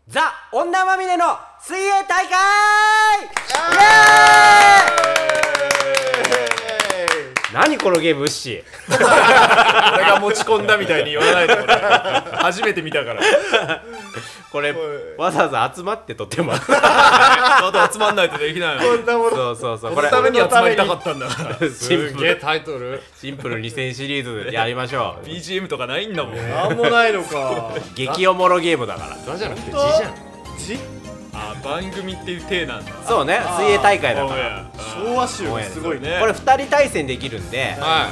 ザ・女まみれの水泳大会。イエーイ。何このゲーム、ウッシー。 俺が持ち込んだみたいに言わないで。俺初めて見たから。 これわざわざ集まって撮ってます。 まだ集まんないとできないの。 そうそうそう。 このために集まりたかったんだから。 すげえタイトル。 シンプル2000シリーズやりましょう。 BGM とかないんだもん。 なんもないのか。 激おもろゲームだから。 ガじゃなくて字じゃん。 字？ あ、番組っていう体なんだ。 そうね、水泳大会だから。 昭和集すごいね。 これ2人対戦できるんで、 はい。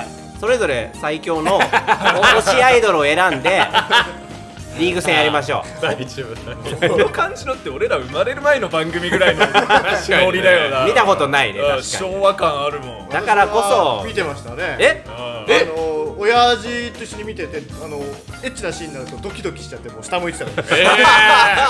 それぞれ最強の推しアイドルを選んでリーグ戦やりましょう。 大丈夫。この感じのって俺ら生まれる前の番組ぐらいのノリだよな。 見たことないね、確かに。 昭和感あるもん。 だからこそ見てましたね。 え？ 親父と一緒に見てて、エッチなシーンになるとドキドキしちゃって、もう下向いてたから。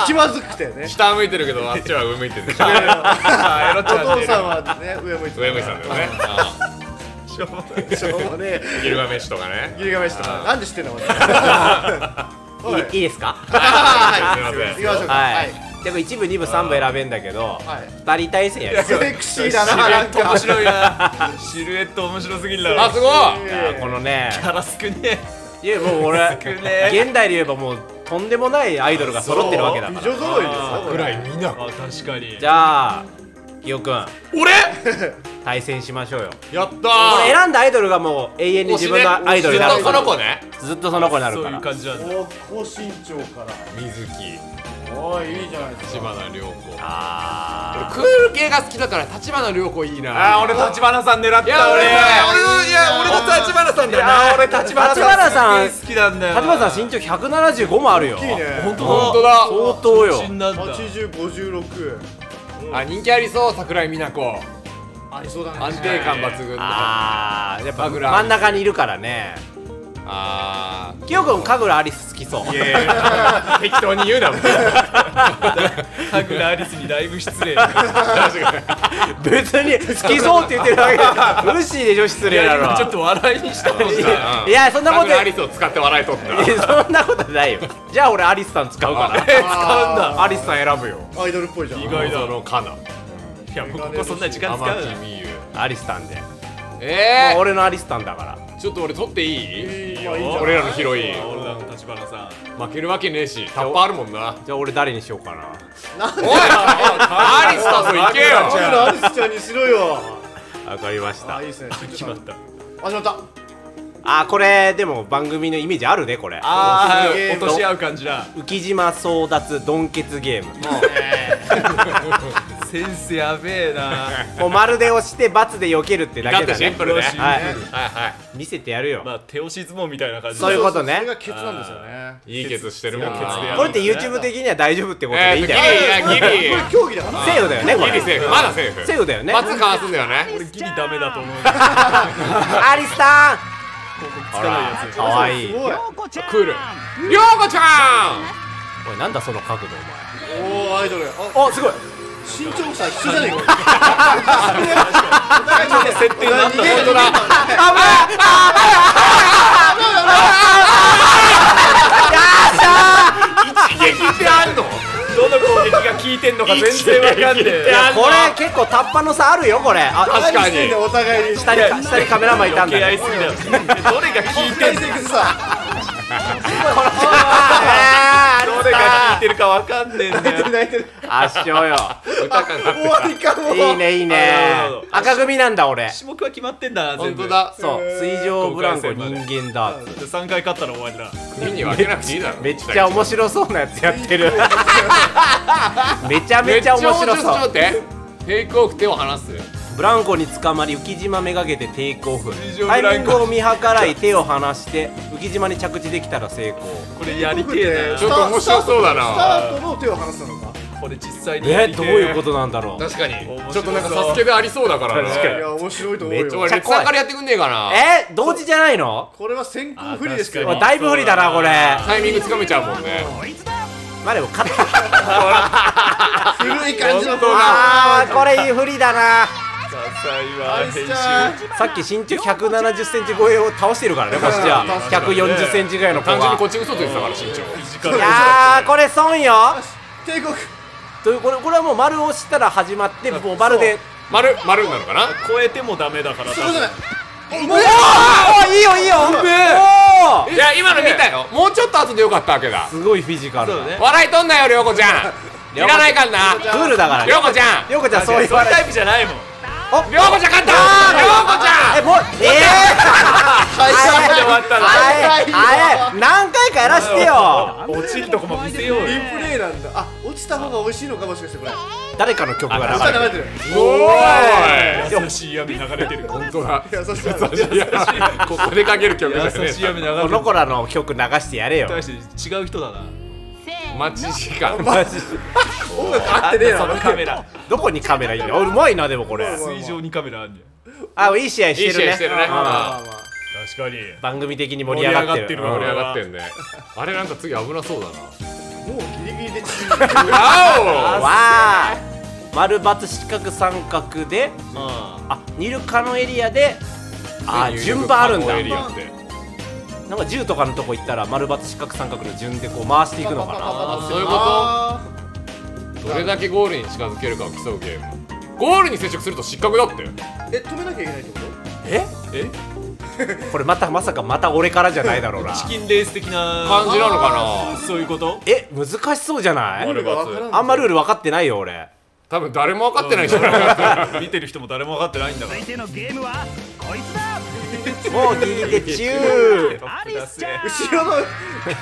気まずくてね。 下向いてるけど、あっちは上向いてるでしょ。 お父さんはね、上向いてた。 上向いてたんだよね。 しょうもねえ。 ギルガメッシュとかね。 ギルガメッシュとか。なんで知ってんの？ いいですか？ はい。行きましょうか。はい。 でも1部2部3部選べんだけど、2人対戦やる。 セクシーだな。なんか面白いな。シルエット面白すぎるだろ。 あ、すごい。 このね、 キャラ少ねいやもう俺現代で言えばもうとんでもないアイドルが揃ってるわけだから。 美女揃いですよ。 ぐらいみんな。 あ、確かに。 じゃあキヨくん、 俺対戦しましょうよ。 やったこれ選んだアイドルがもう永遠に自分のアイドルになる。 その子ね。 ずっとその子になるそういうから。 感じなんだ。 高身長から水木、 おい、いいじゃないです立か。 花涼子。 あ俺クール系が好きだから立花涼子いいな。 あ、俺立花さん狙った。 いや俺俺の立花さんだよな。俺立花立花さん好きなんだよ。 立花さん身長175もあるよ。 いいね。 本当だ。 相当よ。 80、56。 あ、人気ありそう。桜井美奈子。 ありそうだね。 安定感抜群。 ああ、やっぱ神楽真ん中にいるからね。 あキヨくん神楽アリス好きそう。 あ。適当に言うなもん。 神楽アリスにだいぶ失礼。 別に好きそうって言ってるだけだ。無視でしょ、失礼なのは。 ちょっと笑いにしたもんさ。 いや、そんなことアリスを使って笑いとった。 いやそんなことないよ。じゃあ俺アリスさん使うから。 使うんだ。 アリスさん選ぶよ。 アイドルっぽいじゃん。 意外だ。 そのカナ、 いや、もうここそんな時間使う天な。 木美優。 アリスさんで。もう俺のアリスさんだから。 ちょっと俺取っていい？ いいよ、いいじゃん。 俺らのヒロイン俺らの立花さん。 負けるわけねえし、タッパーあるもんな。 じゃあ俺誰にしようかな。 おい、アリスだぞ、行けよ。 アリスちゃんにしろよ。 わかりましたあ、いい。ですね。 決まった。 始まった。 あ、これでも番組のイメージあるね、これ。 ああ、 すげえ落とし合う感じだ。 浮島争奪ドンケツゲーム。 センスやべえな。 もう丸で押して×で避けるってだけだねだってシン。プルね。 よしはいはいは見せてやるよ。 まあ手押し相撲みたいな感じ。 そういうことねそれがケツなんですよね。 い。いいケツしてるもんな。 ケツでやるこれって YouTube 的には大丈夫ってことでいいんじゃない？ これ競技だから。 セーフだよね、これ。 ギリセーフ、まだセーフ。 セーフだよね。 罰かわすんだよね。 俺ギリダメだと思う。 アリスさん。 つかないやつ。 かわいい。 すごい。 クール。りょうこちゃん。 おい、なんだその角度おお、アイドル。 お前。お、すごい。 身長差一緒じゃねえか。 設定なんだ。 本当だ。 一撃ってあんの？ どの攻撃が効いてんのか全然わかんねえ。 これ結構タッパの差あるよ、これ。あ、 確かに。 お互いに。 下にカメラマンいたんだね。 余計合いすぎだよ。どれが効いてんの？ セクさ。 どれが効いてるかわかんねえんだよ。 泣いてる。 圧勝よ。 歌かなって。 終わりかも。 いいね、いいねなるほど。 赤組なんだ、俺。 種目は決まってんだな。 本当だ。 そう、水上ブランコ人間ダーツ。 3回勝ったら終わりだ。 組に分けなくていいだろ。 めっちゃ面白そうなやつやってる。めちゃめちゃ面白ちょっとそう。 待って。テイクオフ、手を離す。 ブランコに捕まり浮島めがけてテイクオフ。 水上ブタランコイミングを見計らい手を離して浮島に着地できたら成功。 これやりてえちょっと面白そうだな。 スタートの手を離すのか。 な。これ実際にやりてえ。 どういうことなんだろう。 確かに。 面白そうちょっとなんかサスケでありそうだからな。 確かにいや、面白いと思うよ。 めっちゃ俺、レッツさんからやってくんねえかな。 同時じゃないの？ これは先行不利ですよ。 あ確かにだいぶ不利だな、これ。 タイミングつかめちゃうもんね。 まあでも勝った。 古い感じのあー、これ不利だな。 ダサいわ編集。 さっき身長170センチ超えを倒してるからね、こっちは。140センチぐらいの子が。 単純にこっち嘘ついてたから、身長。 いやあーこれ損よ。 帝国というこれはもう丸押したら始まってもう丸で丸なのかな。 超えてもダメだから。 そこじゃないおいいよいいよ。おいや今の見たよ。もうちょっと後でよかったわけだ。 すごいフィジカルだそうね。 笑いとんなよ涼子ちゃん。いらないかんな。 クールだからね。 涼子ちゃん。 涼子ちゃんそう言そういうタイわれてプじゃないもん。 涼子ちゃん勝ったー。涼子ちゃん。 もう最初で終わったの。 あれ何回かやらしてよ。 落ちるとこも見せようよ。 リプレイなんだ。あ、落ちた方が美味しいのかもしかしてこれ。 誰かの曲が流流れてる。 れてる。 おーい。 優しい闇流れてる。 本当だ。 優しい。 いやここでかける曲じゃね優しい闇流れてる。 この子らの曲流してやれよ。 対して違う人だな。 待ち時間。 音楽合ってねえな。 そのカメラ。 どこにカメラいいの？うまいなでもこれ。 水上にカメラあんじあ、いい試合してるね。 いい試合してるね。 うんまあまあ。 ゃん。確かに。 番組的に盛り上がってる。 盛り上がってんね。あれなんか次危なそうだな。 もうギリギリで中わわあ。丸×四角三角で、あ、ニルカのエリアで、あ、順番あるんだ。 エリアって。 なんか10とかのとこ行ったら丸×四角三角の順でこう回していくのかな。 そういうこと。どれだけゴールに近づけるかを競うゲーム。ゴールに接触すると失格だって。 止めなきゃいけないってこと？ え？ え？ これまさかまた俺からじゃないだろうな。 チキンレース的な感じなのかな。 そういうこと？ え、難しそうじゃない？ ルールがわからん。 あんまルール分かってないよ俺。 多分誰も分かってないじゃない。 見てる人も誰も分かってないんだから。 相手のゲームはこいつだ。 もうギリで中。 アリスちゃん。 後ろのすぎる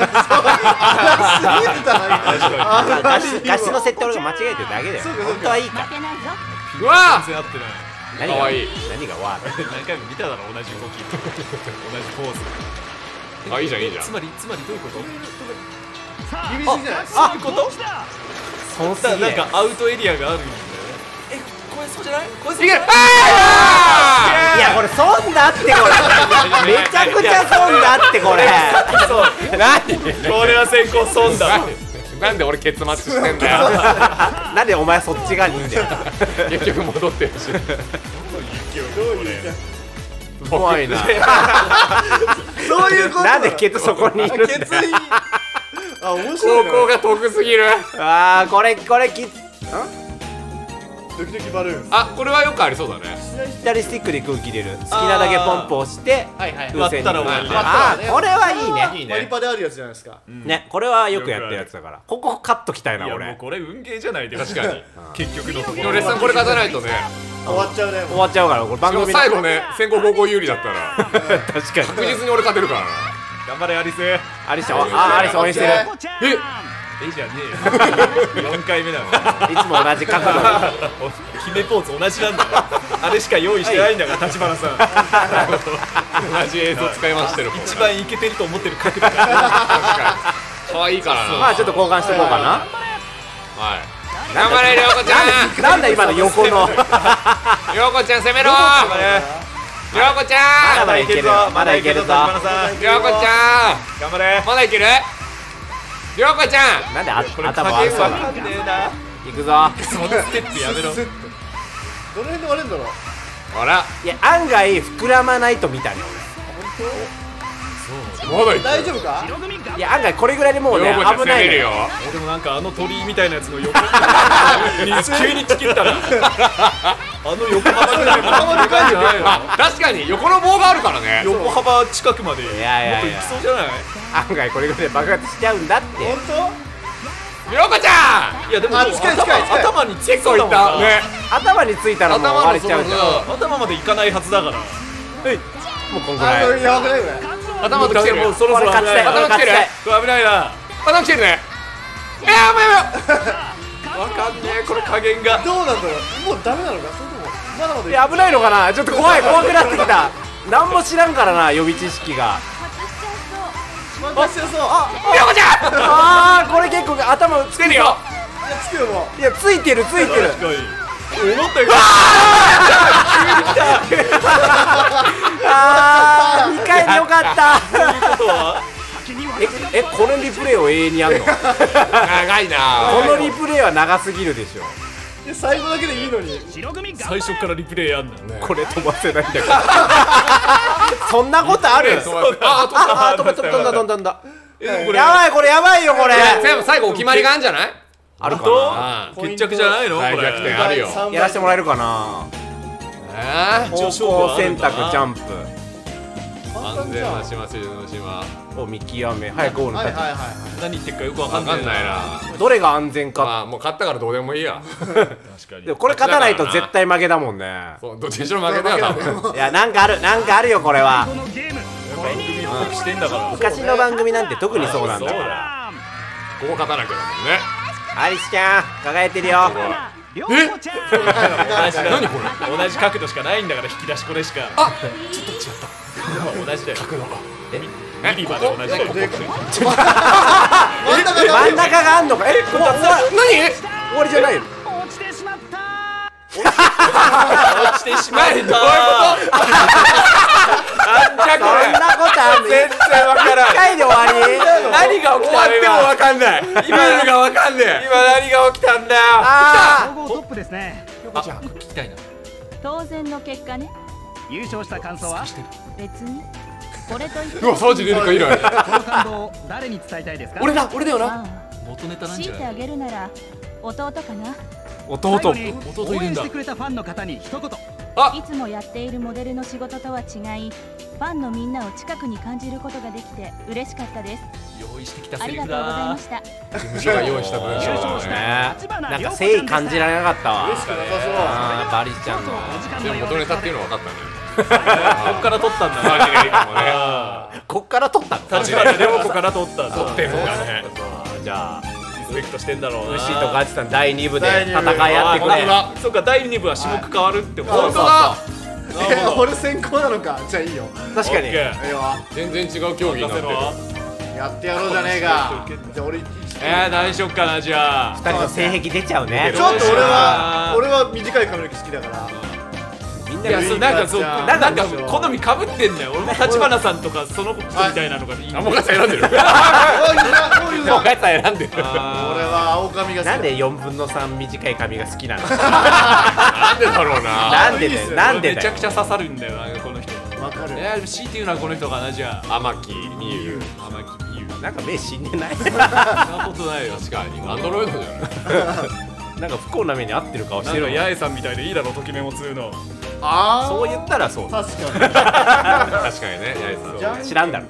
だな。 ガシの設定俺が間違えてるだけだよ。本当はいいから。 うわ全然合ってない。 何がかわいい。 何がわー何回も見ただろ同じ動き。同じポーズ。 あいいじゃんいいじゃん。 つまりどういうこと？ 厳しいじゃない。 そういうこと？ 損すぎる。 なんかアウトエリアがあるんだよね。これそうじゃない？これそういける。 じゃない？ いやこれ損だってこれ。めちゃくちゃ損だってこれ。何？ これは先行損だ。 なんで俺ケツ待ちしてんだよ。 なんでお前そっち側にいんだよ。 結局戻ってるし。 怖いな。 そういうこと。 なんでケツそこにいるんだよ。 ケツに。あ、面白いな。 高校が遠すぎる。 あーこれドキドキバルーン。 あこれはよくありそうだね。 左スティックで空気入れる。好きなだけポンプをして風船に。 割ったら終わりねあーこれはいいね。 いいマリね。 パであるやつじゃないですか。 ねこれはよくやってるやつだから。ここカットきたいないやもう俺。 これ運ゲーじゃないでも確かに。 結局のところ。 でもレッスンこれ勝たないとね。 終わっちゃうね。 終わっちゃうからこれ番しかも組最後ね先行高校有利だったら確かに。 確実に俺勝てるからな。 頑張れアリス。 アリスちゃんアリス応援してる。 えじゃねえよ。4回目なの。 いつも同じ角度。 決めポーズ同じなんだよ。あれしか用意してないんだから立花さん。 同じ映像使いましてる。 一番イケてると思ってる角度が。 確かに。可愛いからな。 まあちょっと交換していこうかな。 はい。頑張れ涼子ちゃん。 なんだ今の横の。 涼子ちゃん攻めろ。涼子ちゃん。 まだいけるぞまだいけるぞ。 立花さん。 涼子ちゃ頑張れ。 ん。まだいける。涼子ちゃん。 なんで頭加悪そうな。 減わかんねえな。 いくぞ。 そのステップやめろ。 どの辺で割れるんだろう。 ほら。 いや案外膨らまないと見たねまだいける。 大丈夫か？ 俺。いや案外これぐらいでもうね涼子ちゃん危ないのよ。 攻めるよ。 俺もなんかあの鳥居みたいなやつの横に急に突きったらあの横幅ぐらい幅でかいんじゃないの？ あ確かに横の棒があるからね。 横幅近くまでもっといやいやいや行きそうじゃない？ 案外これぐらいで爆発しちゃうんだって。 本涼子ちゃん。 いやでもあ近い近い近い頭につき結構いそうだもんな。 ったね。 頭についたらもう割れちゃうじゃん。 頭までいかないはずだから。 もうこんぐ当？あ、 らい。 やばくないこれ。 頭と来てる。 もうそろそろ危ない。 これ勝ちたい頭来てる。 これ危ないな。 頭来てるね。やばいやばい。 わかんねえこれ加減が。 どうなんだろう。もうダメなのか。それともまだまだ。 いや危ないのかな。ちょっと怖くなってきた。何も知らんからな予備知識が。 またしてそう。あ、 涼子ちゃん。 ああこれ結構頭つ来てるよ。 いやつくよもう。 いやついてるついてる。 確かに。思ったよりああ2回でよかった。 ことはこのリプレイを永遠にやんの？こ長いな。 のリプレイは長すぎるでしょ。 で最後だけでいいのに。 最初からリプレイやんの。 これ飛ばせないんだけど。そんなことある？ あ飛んだ。 やばいこれやばいよこれ。 全部最後お決まりがあるんじゃない？ あるかあ決着じゃないのこ大逆転れ。 あるよ。 な。やらせてもらえるかな。方向選択ジャンプ安全な島筋の島。 を見極め早くゴールに立はいはいはい何言ってるかよくわかわかんんないないな。 つ。どれが安全か。 まあもう勝ったからどうでもいいや。 確かにでもこれ勝たないと絶対負けだもんね。 そうどっちにしろ負けだよ多分。 いやなんかあるよこれは。 このゲームこれに組放棄してんだから昔の番組なんて特にそうなんだそうだから。 ここ勝たなきゃだもんね。 アリスちゃん輝いてるよ。 りょうこちゃん何これ同じ角度しかないんだから引き出しこれしかあちょっと違った同じだよ角度ミリまで同じだよ真ん中があんのか。何終わりじゃないよ。 落ちてしまった落ちてしまったどういうことそんなことあんの。 全然わからん。 1回で終わり。 何が起きたの今。わかんない。ルールがわかんねえ。今何が起きたんだよ。 あ総合トップですね。 聞きたいな当然の結果ね。 優勝した感想は別にこれといってうわサージ出るか以来。 この感動を誰に伝えたいですか？ 俺だよな。 あ元ネタあ強いてあげるなら弟かな。 弟。 最後に弟いるんだ応援してくれたファンの方に一言。 いつもやっているモデルの仕事とは違い、ファンのみんなを近くに感じることができて嬉しかったです。 用意してきたあセリフりがとうございだました。 事務所が用意した文章優勝したね立花なんか涼子ちゃんでした誠意感じられなかったわ。 嬉しくなさあーバリちゃんの。 お時間でものようです元ネタっていうの分かったね。 こっから撮ったんだマジがいいかもね。 こっから取ったの。 立花涼子から撮った撮ってんのかね。 じゃあリスペクトしてんだろうなウシとガチさん第2部で第二部戦いやってくれ。 そうか第2部は種目変わるってこと本当だ。 俺先行なのか。じゃあいいよ。 確かに。 いいよ。 全然違う競技になってる。 やってやろうじゃねえか。じゃあ俺何しよっかなじゃあ 2人の性癖出ちゃうね。 ちょっと俺は短い髪の毛好きだから。 みんながいやそうなんかそうななんんかか好みかぶってんだよ俺も立花さんとかその人みたいなのがいいあもうガチ選んでる。 こういうのガチさん選んでる。 俺は青髪が好きだ。 なんで4分の3短い髪が好きなの。 なんでだろうな。 なんでだよ。なんでめだよ。 ちゃくちゃ刺さるんだよなんかこの人わかる。 強いて言うのはこの人かなじゃあ天木美優。 天木美優なんか目死んでない。 そんなことないよ確かにアンドロイドじゃない。 なんか不幸な目に遭ってる顔しなんかてるもん。 八重さんみたいでいいだろときメモ2のああ。 そう言ったらそう。 確かに。 確かにね。八重さん。 知らんだろ。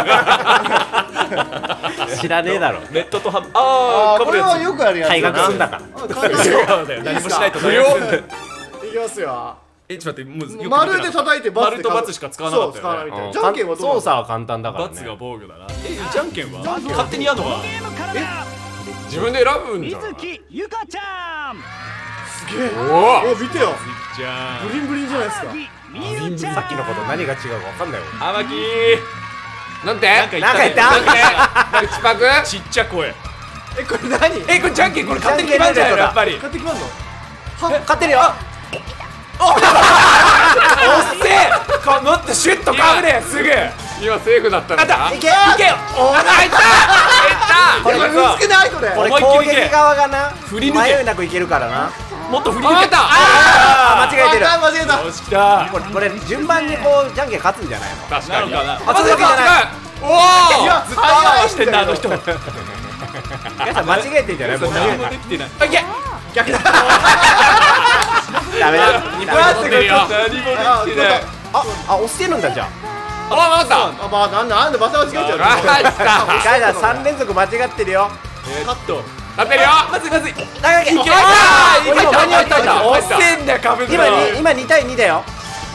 知らねえだろ。 ネットとハムああこれはかぶるやよくあるやつ。 退学すんだから。 あ簡単つそうだよ何もしないと不良。 いきますよ。 ちょっと待ってもうよく見てな丸で叩いてバツで丸とバツしか使わなかったそう使わないよねみたいな。じゃんけんはどうなの操作は簡単だからね。 バツが防御だなじゃんけんは勝手にやんのかゲームからだ。 自分で選ぶんじゃない。 水木ゆかちゃん。 すげえ。 おお。 お見てよ。 じゃブリンブリンじゃないですか。 みゆちゃん。 さっきのこと何が違うか分かんないよ。 あ天木なんて。 なんかなんか言ったなんて。口パク。 ちっちゃ声えこれ何？ これじゃんけんこれ勝手に決まんじゃないのやっぱり買ってきまんの？ 勝ってるよ。 おっせえかもっとシュッとかぶれすぐ今セーフだったのか。 いけ。 いけよ入ったこれこれ難しくないこれ。 これ思いっ攻きりいけ撃側がな振り抜け迷いなくいけるからな。 もっと振りあった。 抜けあー間違えてる。 間違えた。 よしきたこれ順番にこうじゃんけん勝つんじゃないの。 確かに。 なのかな勝つわけじゃない。 おお。 いやずっと回してんだあの人皆さん間違えてんじゃない。もう何もできてないいけ逆だ。 ダメだ。 取ってるよ。 何もできてないあ押してるんだじゃあ。 あわかった。 あまあなんでまた間違えちゃうの。 あ来た。 ガイダ3連続間違ってるよ。 カット当てるよ。 まずいまずい長け。 いけ今間に合ったんだ。 押してんだよかぶるの今2対2だよ。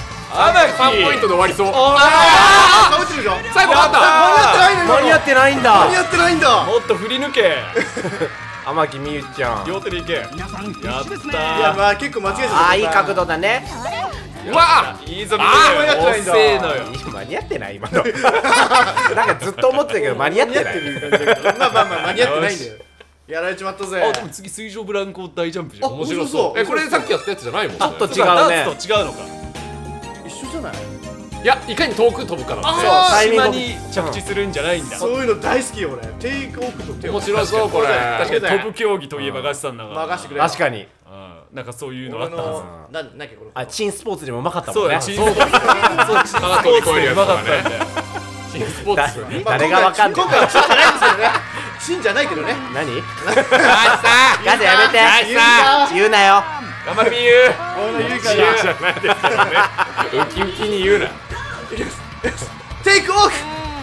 3ポイントで終わりそう。 あかぶってるじゃん。 最後勝った。 間に合ってないんだ。 間に合ってないんだ。 もっと振り抜け天木美優ちゃん。 両手でいけ皆さん必やっ死ですね。 たいやまあ結構間違えちゃった。 あーいい角度だね。 うわいいぞあみんなー遅えのよ間に合ってない今の。なんかずっと思ってたけど間に合ってない。 まあまあまあ間に合ってないんだよ。やられちまったぜ。 あでも次水上ブランコ大ジャンプじゃん面白そうこれさっきやったやつじゃないもんね。 ちょっと違うね。 ダーツと違うのか一緒じゃない。 いやいかに遠く飛ぶかなんで。 そうタイミング島に着地するんじゃないんだそういうの大好きよ俺。テイクオフと手を面白そうこれ。 確かに飛ぶ競技といえばガチさんだから任してくれ。 確かに。 なんかそういうのあ俺ったはずのなんだっけこれ。 あチンスポーツでもうまかったもんね。 そうだよチーズそうだ。 スポーツでうまかったんだよ新スポーツ誰がわかんない。 今回は新じゃないんですけどね。新じゃないけどね。 何？ ガガセやめて。言うなよ。 頑張れみゆ俺のゆいかじゃがないですからねウキウキに言うなテイクオフ。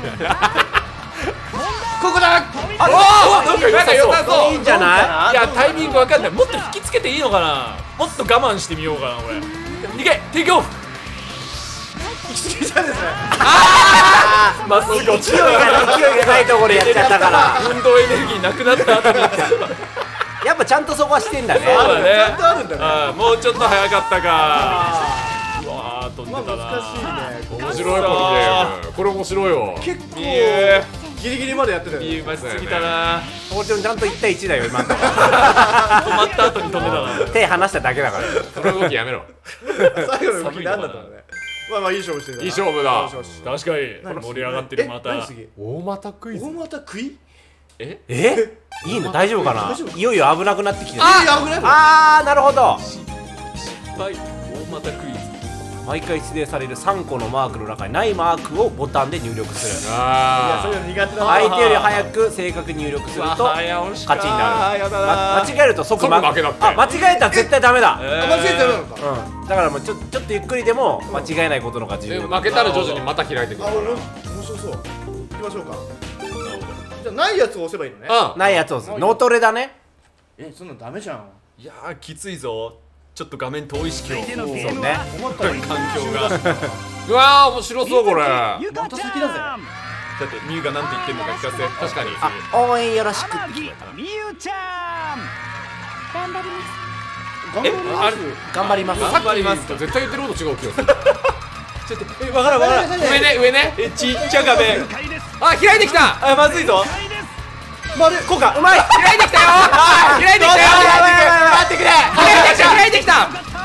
ここだ。 おなんか良さそういいんじゃない？ いやタイミングわかんない。もっと引きつけていいのかな。もっと我慢してみようかな俺。いけテイクオフ。 行き過ぎたんですね。 まっすぐ落ちる。 勢いがないところでやっちゃったから運動エネルギーなくなった後にやっぱちゃんとそこはしてんだね。 そうだね。 ちゃんとあるんだね。 あーもうちょっと早かったか。うわー飛んでまあたな。 難しいね。 面白いこのゲームこれ面白いよ結構みゆギリギリまでやってたよね。 言いましすぎたな。 もちろんちゃんと1対1だよ今のとこ止まった後に飛んでたな。 手離しただけだから。 その動きやめろ最後の動き何だったのね。まあまあいい勝負してた。 いい勝負だよしよし確かに盛り上がってるまた。 何次？ 大股クイズ大股食い？ え？いいの大丈夫かな？ 大丈夫いよいよ危なくなってきてる。 ああ危ない。 あーなるほど。 失敗大股クイズ。 毎回指定される3個のマークの中にないマークをボタンで入力する。 いやあそういうの苦手だな。 相手より早く正確に入力すると勝ちになる。 やだな。 間違えると即即負けだってあ間違えたら絶対ダメだ。 あ間違えたのか。 うん。だからもうちょっとゆっくりでも間違えないことのが重で要。 負けたら徐々にまた開いてくるから面白そう。行きましょうか。じゃあないやつを押せばいいのね。 ないやつを押す。脳トレだね。 そんなんダメじゃん。 いやーきついぞ。ちょっと画面遠い式を。 相手のゲームそうねは困ったら環境が。だうわー面白そうこれゆかちゃんまた先だぜってみゆがなんて言ってんのか聞かせて。 確かにあ応援よろしくって荒木聞こえたな。 みゆちゃん頑張ります。 頑張ります。 頑張ります。 さっきと絶対言ってること違う気がするちょっとわからんわからん。 上ね上ねちっちゃ画面。 了解ですあ開いてきたあまずいぞ。 了解です丸こうかうまい。 開いてきたよ開いてきたよ待ってくれ。 開いてきた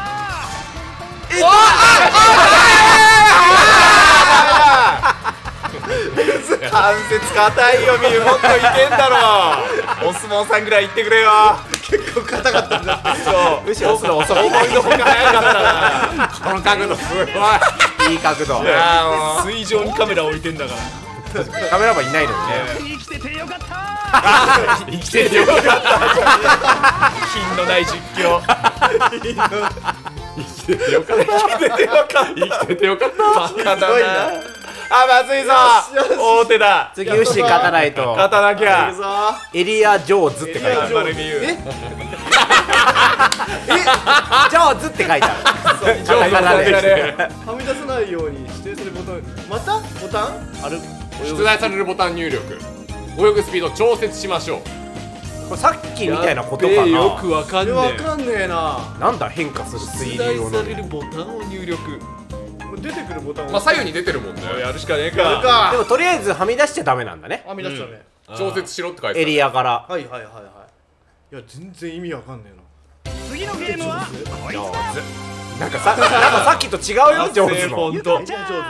関節硬いよみゆ。もっといけんだろ。お相撲さんぐらい言ってくれよ。 結構硬かったんだ。 そうむしろ押すの遅い。 思いのほか早かったな。 この角度すごいいい角度。 水上にカメラ置いてんだから。 カメラマンいないのにね。 生きててよかった生きててよかった品のない実況。 生きててよかったバカだな。あまずいぞ。大手だ。 次ウシ勝たないと。 勝たなきゃ。 エリア上手って書いてある。 頑張れみゆ。 上手って書いてある。カタカナで。 はみ出さないように指定するボタン。またボタン？ある。 出題されるボタン入力泳ぐスピード調節しましょうこれさっきみたいなことかよくな。 わかんねわかんねえな。 なんだ変化するえ。 推出題理用の。 されるボタンを入力。 出てくるボタンを。 まあ左右に出てるもんねやるしかねえか。 やるか。 でもとりあえずはみ出しちゃダメなんだね。 はみ出したね。 調節しろって書いてエリアから。 はいはいはいはい。いや全然意味わかんねえな。 次のゲームはこい上つだ手。なんかさっきと違うよ上手の。 ほんと。 ゆかちゃん上手。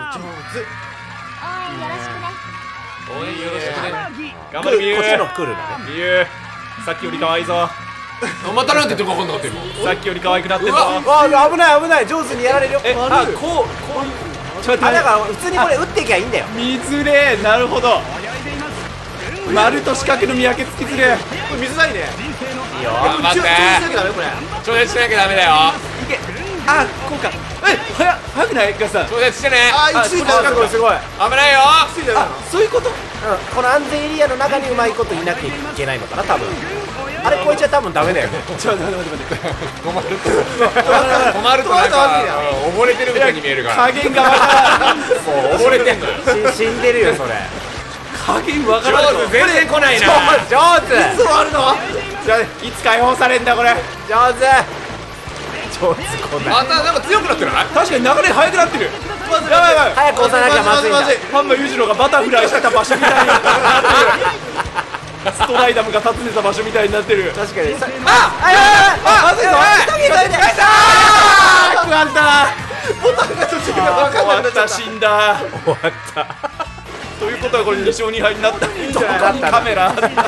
応援よろしくね。 応援よろしくね。 荒木頑張れみゆ。 こっちのクールだね。 みゆ。さっきより可愛いぞ。 またなんて言ってるか分かんなかった今さっきより可愛くなってんぞ。 わあ危ない危ない上手にやられるよ。 あこうちょっとあだから普通にこれ打ってきゃいいんだよ。 見づれ。なるほど。 泳いでいます丸と四角の見分けつきづれ。 これ水ないね。 人生のいいよ。 頑張って調節しなきゃダメこれ。 調節しなきゃダメだよいけ。あこうか。早くないガスさん。 調節してねあ行き過ぎた。 すごいすごい。 危ないよ行き過ぎた。 そういうこと。 この安全エリアの中にうまいこといなきゃいけないのかな多分。あれ超えちゃ多分ダメだよね。 ちょっと待って。 止まるとなんか溺れてるみたいに見えるから加減がわからん。 もう溺れてんのよ死んでるよそれ。 加減わか上らんぞ。 手全然来ないな上手そうあるの？ いつ解放されんだこれ。 上手上手こんな。 またなんか強くなってない確かに流れ速くなってる。やばいやばい。 早く押さなきゃまずいんだ。 ファンの裕次郎がバタフライしてた場所みたいになってる。ストライダムが訪ねた場所みたいになってる。 確かに。 まずいぞ。食われた。 ボタンが途中でわかんなくなっちゃった。 死んだ。終わった。ということはこれ2勝2敗になった。どこにカメラ？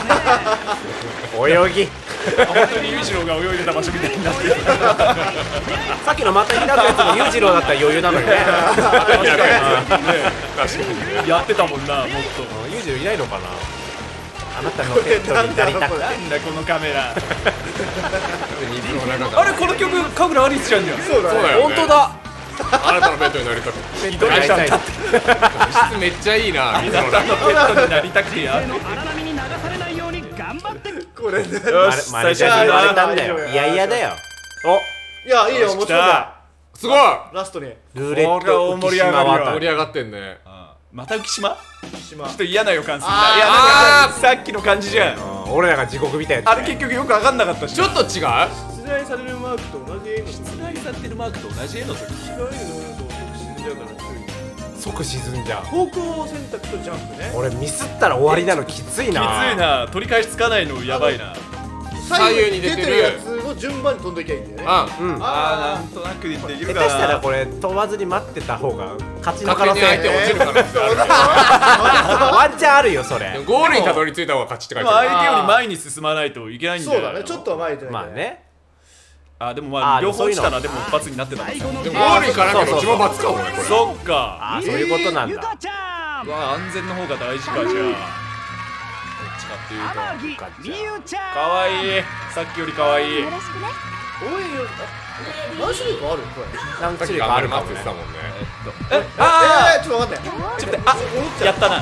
泳ぎ。 本当に裕次郎が泳いでた場所みたいになってる。 さっきのまた開くやつも裕次郎だったら余裕なのにね。 確かに。 確かにやってたもんな、もっと。 裕次郎いないのかな。あなたのペットになりたくない。 なんだこのカメラ。 水の中からあれ、この曲神楽アリスちゃんじゃん。 そうだね。 そうだよね。 本当だ。 あなたのペットになりたくペットになりたい。 質めっちゃいいな。水のあなたのペットになりたくてやる。 の荒波に流されないように頑張ってこれね。 よし、 マネージャーに言われたんだよ。いやいやだよ。 いや、いいよ、面白い。 すごいラストに。 ルーレット浮島盛渡り。 り上がってんね。 また浮島？ 島ちょっと嫌な予感するな。 あーいや、なんかさっきの感じじゃん。 俺らが地獄みたいなあれ結局よく分かんなかったし。 ちょっと違う。 出題されるマークと同じ絵の時。 出題されてるマークと同じ絵の時。 違う絵のと死んじゃうから。 即沈んじゃう。 方向選択とジャンプね。 俺ミスったら終わりなのきついな。 きついな、取り返しつかないのやばいな。 左右に出てるやつを順番に飛んでいきゃいいんだよね。 うん。 あー、なんとなくできるか下手したらこれ飛ばずに待ってた方が勝ちの可勝手能性に相手落ちる可能性ある。 ワンチャンあるよそれ。 ゴールにたどり着いた方が勝ちって書いてある。 相手より前に進まないといけないんだよ。 そうだね、ちょっとは前に出ないまあ。ね。 あ、でもまああー両方したでもそういうのらでも一発になってたもん。 最後のでもゴールに行かなきゃどっちも罰かもねこれ。 そっか。 あ、そういうことなんだ。 ゆかちゃんうわ、安全の方が大事か。じゃあどっちかっていうと天城みゆちゃんかわいい。さっきよりかわいい。 よろしくね。 応援よ。何種類かあるこれ。 何種類さっき頑張るかあるかもねかって言ってたもんね。 あちょっとわかんない。 ー、ちょっと待って、あ、やったな。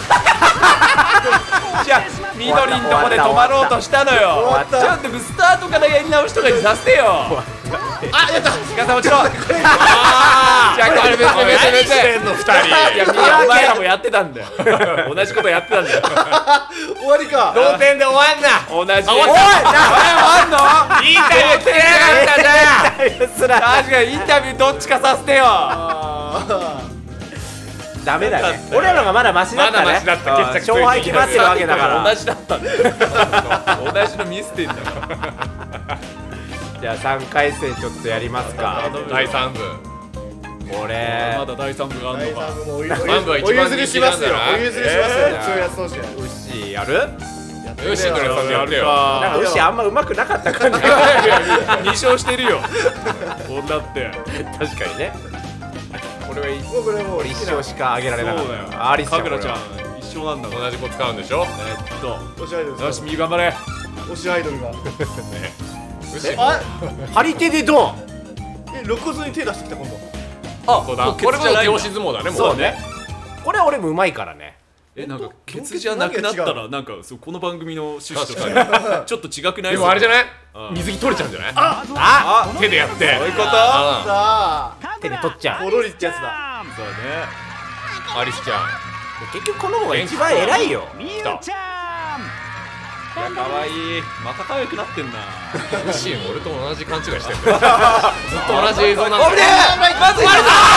じゃあ緑のとこで止まろうとしたのよ。 終わったちょっとスタートからやり直しとかにさせてよ。 あ、やった。 時間さん落ちろ。 じゃあこれ別にの二人。 いや、みんなお前らもやってたんだよ。同じことやってたんだよ。 終わりか。 同点で終わんな。 同じ。 おいあんの？インタビューしてなかったじゃん。 すら確かにインタビューどっちかさせてよ。 ダメだね。俺らのがまだマシだったね。 まだマシだった決着ついて勝敗決まってるわけだから。 同じだったんだよ。同じの見せてんだから。 じゃあ3回戦ちょっとやりますか。 第三部。 俺まだ第三部があん第のか。 三部もお三部は一番譲りしますよ。お譲りしますよ。そういうやつ同士で。 ウッシーやる？ よし、どれさんでやってよ。 なんかウッシーあんま上手くなかった感じが。 2勝してるよ。こんだって。 確かにね。俺はもうこれもう俺一勝しかあげられなかった。 そうだよ。 アリスちゃんさくらちゃんこ一勝なんだから。 同じ子使うんでしょ。 推しアイドル。 よし、右頑張れ。 推しアイドルが。 よし。 あ、 れは張り手でドン。 露骨に手出してきた今度。 あ、 そうだ。これも手押し相撲だね。もそうね。これは俺も上手いからね。 なんかケツじゃなくなったらなんかそうこの番組の趣旨と確かちょっと違くない？ でもあれじゃないうん？ 水着取れちゃうんじゃない？ あ、 手でやって。 そういうこと？ あさあ、 手で取っちゃう。 ポロリってやつだ。 そうね。 アリスちゃん。 結局この方が一番偉いよ。 みゆちゃんいや、可愛い。また可愛くなってんな。 ウッシーも俺と同じ勘違いしてんだよ。ずっと同じ映像なんだよ。 まず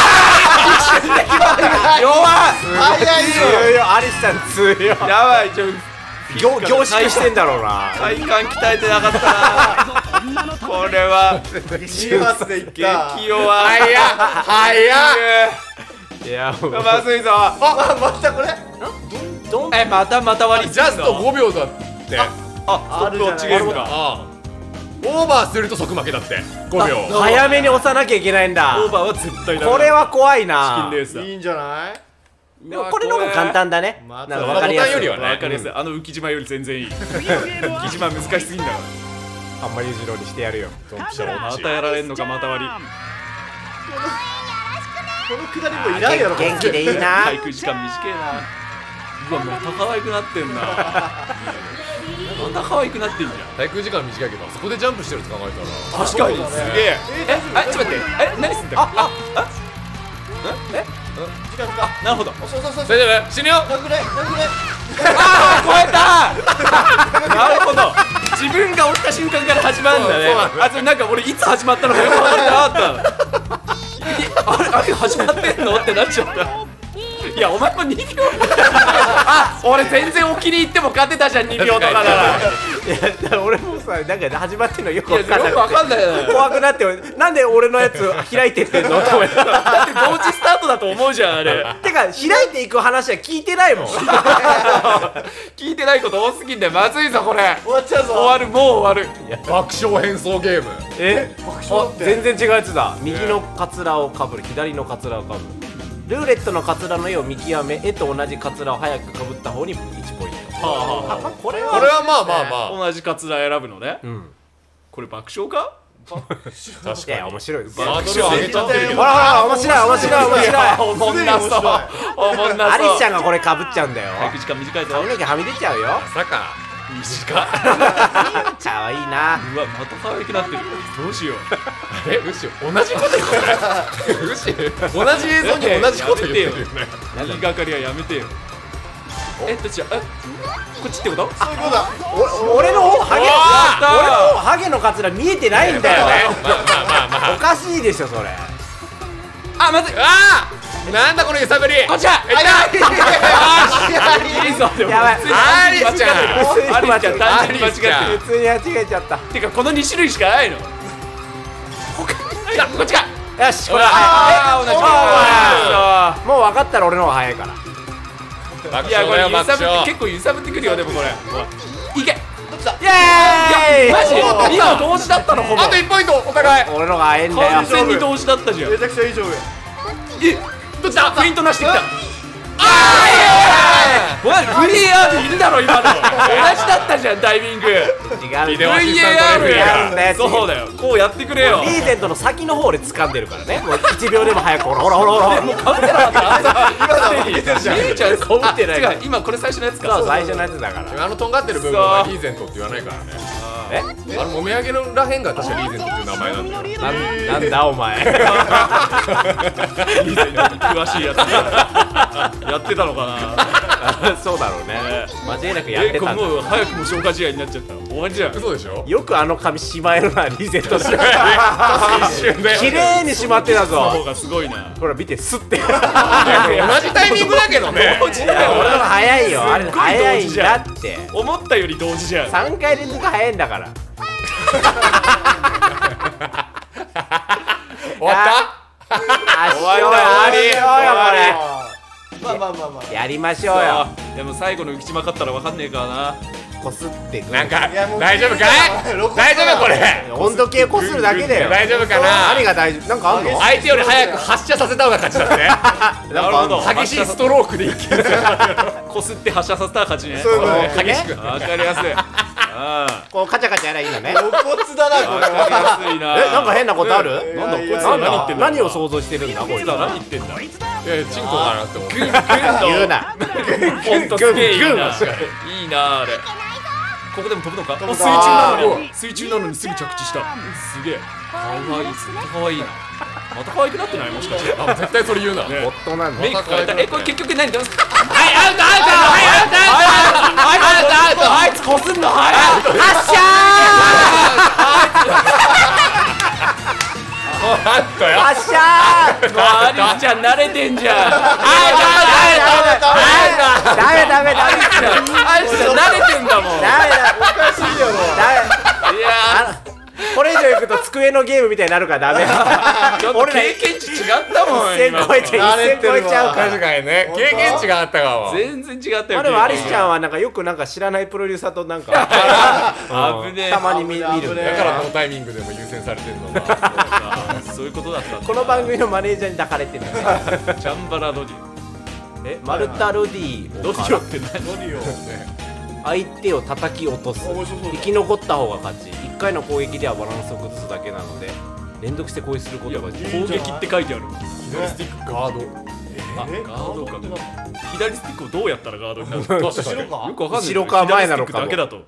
弱早いよ。 強いよ、アリスさん強いよ。 い。やばい、 凝縮してんだろうな。 体幹鍛えてなかったな。これは 2発でいった。 激弱。 早っ。 いや、もうまずいぞ。 あ、またこれ。 ドン。 また割りジャスト5秒だって。 ストップウォッチゲームか。 ああ。オーバーすると即負けだって。5秒。 早めに押さなきゃいけないんだ。 オーバーは絶対だ。 これは怖いチキなン。レースだ。 いいんじゃない？ でもこれの方が簡単だね。 またなんか分かりやすい。 ボタンよりはねわかりやすい。あの浮島より全然いい。浮島難しすぎんだかあんまり裕次郎にしてやるよ。 ドンピシャら。またやられんのか、また割り。 このくだりもいないやろ。 元気でいいな。 滞空時間短いな。うわ、また可愛くなってんな。また可愛くなってんじゃん。 滞空時間短いけど、あそこでジャンプしてるって考えたら。 確かにすげえ。ちょっと待って。何すんだっけ？ 時間か。 なるほど。 そうそうそう。 大丈夫？死ぬよ。 殴れ殴れ。 ああ、超えた。なるほど。自分が落ちた瞬間から始まるんだね。あ、それなんか俺いつ始まったのかよく分かってなかった。あれ始まってんのってなっちゃった。いや、お前も2秒。あ、俺全然沖に行っても勝てたじゃん、2秒とかなら。 いや、だから俺もさ、なんか始まってんのよくいや、 分かんなよくわくかんないよね。 て怖くなって、なんで俺のやつ開いてってんのと思って。 だって同時スタートだと思うじゃん、あれ。 てか、開いていく話は聞いてないもん。 聞いてないこと多すぎんだよ。まずいぞ、これ。 終わっちゃうぞ。 終わる、もう終わる。 爆笑変装ゲーム。 え、 爆笑って。 全然違うやつだ。右のカツラをかぶる、左のカツラをかぶる。 ルーレットのカツラの絵を見極め、絵と同じカツラを早くかぶった方に1ポイント。これこれはまあまあまあ同じカツラ選ぶのね。これ爆笑か？ 確いやかに面白いです。 爆笑上げちゃってるけどほらほら面白い面白い面白い。 おもんなそう。おもんなそう。 アリスちゃんがこれかぶっちゃうんだよ。 早く時間短いぞ。 髪の毛はみ出ちゃうよ。 まさか短っ。 かわいいな。 うわまた可愛くなってる。どうしよう。 あれウッシー同じこと言ってるウッシー同じ映像に同じこと言ってるよね言いがかりはやめてよ。どっちだ？こっちってこと？ そういうことだ。 俺の方ハゲ、 やったー俺の方ハゲのカツラ見えてないんだよ。 まあまあまあおかしいでしょそれ。 あまずい。 あーなんだこの揺さぶりこっちだ。いいぞでもやばい普通にアリスちゃんアリスちゃん単純に間違ってる。 普通に間違えちゃった。 てかこの2種類しかないの。こっちか。 よしこれあー同じもう分かったら俺の方が早いから。 爆いやこれ笑だよ爆揺さぶって笑結構揺さぶってくるよでもこれ。いけ。 イエーイ。 マジ今同時だったのほぼ。 あと1ポイントお互い俺の方が早いんだよ完。全に同時だったじゃん。 めちゃくちゃいい勝負や。 どっちだ？フェイントなしてきた。おい VAR でいるだろ今の。同じだったじゃんタイミング。 違う。 ビデオアシスタントレフェリー VAR がや。そうだよ。こうやってくれよ。 リーゼントの先の方俺掴んでるからね。もう1秒でも早くほらほらほらほら。 もうかぶってなかった。今の見えてるじゃん。見えちゃう。 かぶってないから違う今これ最初のやつか。 そう最初のやつだから。 とんがってる部分はリーゼントって言わないからねえ？ あのもみあげのらへんが確かリーゼントっていう名前なんだよなんだお前。 詳しいやつやってたのかな。 そうだろうね。間違いなくやってたんだ。 もう早くも消化試合になっちゃった。終わりじゃん。 嘘でしょよくあの髪しまえるなリーゼントで。 一瞬で綺麗にしまってたその方ぞ。 がすごいな。 ほら見てスッて。 同じタイミングだけどねいや俺の方が早いよ。あれすっごい早いん同時じゃんだって。 思ったより同時じゃん。 3回連続早いんだから。 終わった終わりだまあまあまあまあ。 やりましょうよ。 でも最後の浮島勝ったら分かんねえからな。 こすってく。 なんかいやもう大丈夫かい大丈夫これ温度計こするだけだよ。 大丈夫かな何が大丈夫？なんかあんの？ 相手より早く発射させた方が勝ちだってなるほど。 激しいストロークでいけるこすって発射させたら勝ちね。 そういうことね激しくわかりやすい。あこうカチャカチャやらいいのね。 露骨だなこれあ。わかは。 りやすいな。 なんか変なことある？ なんだこいつらなんだ何言ってんだ。 何を想像してるんだこいつこいつら何言ってんだ。 いやチンコかなって思って言うな。 ほんとすげえいいな。いいなあれ。ここでも飛ぶのか？水中なのに水中なのにすぐ着地した。すげえ。可愛い。ずっと可愛いな。また可愛くなってないもしかして。 あ絶対それ言うなね夫なんだメイク変えた。これ結局何？はいアウトあいつこすんの早い。 発射あったよ発射もうアリスちゃん慣れてんじゃん。 ダメダメダメアリスちゃん慣れてんだもん。 ダメだおかしいよな。 ダメ。 いやこれ以上いくと机のゲームみたいになるからダメ。 ちょっと経験値違ったもん。 一線超えちゃう、一線超えちゃうから。 確かにね経験値があったかも全然違ったよ。 まあでもアリスちゃんはなんかよくなんか知らないプロデューサーとなんか危ねえ。 たまに見るん危ねで。 だからこのタイミングでも優先されてるのがそういうことだったんだ。 この番組のマネージャーに抱かれてる。 チャンバラドディ。 マルタルディドディオって何？ 何よ。 相手を叩き落とす。 面白そうだ生き残った方が勝ち。1回の攻撃ではバランスを崩すだけなので連続して攻撃することができる。 攻撃って書いてある。 左スティックガードあ、ガードか。左スティックをどうやったらガードになるの？ 確かによくわかんない。 後ろか前なのかも左スティックだけだと。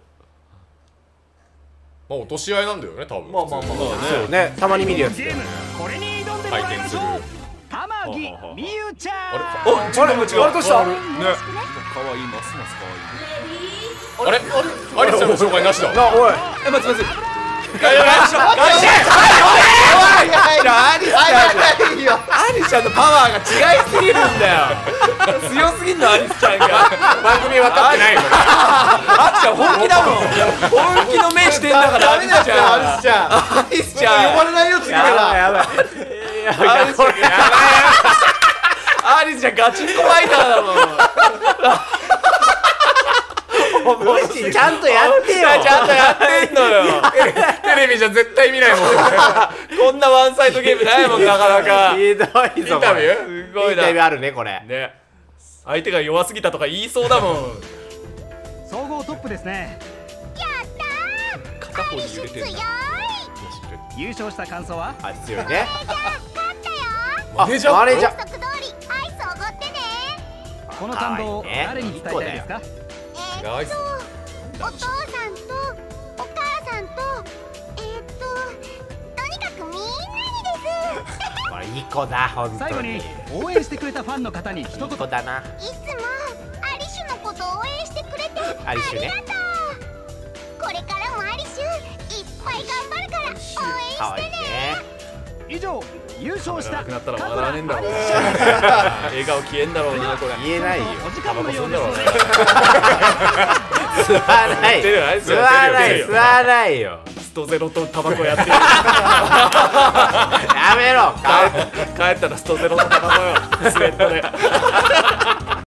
まあ落とし合いなんだよね多分まあまあまあそうね、たまに見るやつだよね。 これに挑んでもらいましょう。玉木美優ちゃん。 お、自分が違う。 あれどうした？ ね。可愛い、ますます可愛い。 あれアリスちゃんの紹介なしだな、おい。 待って待って。アリスちゃんのパワーが違いすぎるんだよ。強すぎんのアリスちゃんが。 番組分かってないよアリスちゃん本気だもん。本気の目してんだからアリスちゃん。 アリスちゃん。 アリスちゃん。 呼ばれないよ次かやばいら。 やばい。 アリスちゃん。アリスちゃんガチンコファイターだもん。 ちゃんとやってよ。 ちゃんとやってんのよ。 テレビじゃ絶対見ないもんこんなワンサイドゲームないもんなかなか。 ひどいぞこれインタビューすごいなインタビューあるねこれね。相手が弱すぎたとか言いそうだもん。 総合トップですね。 片方に揺れてるな。 優勝した感想は？ あ強いねマネージャーマネージャー約束通りアイスおごってね。 この感動を誰に伝えたいですか？ ナイス。 お父さんとお母さんととにかくみんなにですこれいい子だ本当に最後に応援してくれたファンの方に一言。 いい子だないつもアリシュのことを応援してくれてアリシュねありがとう。これからもアリシュいっぱい頑張るから応援かわいいしてね。 ね以上優勝したなくなったら笑わねえんだろうな。 神楽アリシュ笑顔消えんだろうなこれ。 言えないよお時間のようですので吸わない吸わない吸わないよストゼロとタバコやってる。 やめろ帰ったらストゼロのタバコよ。スウェットで。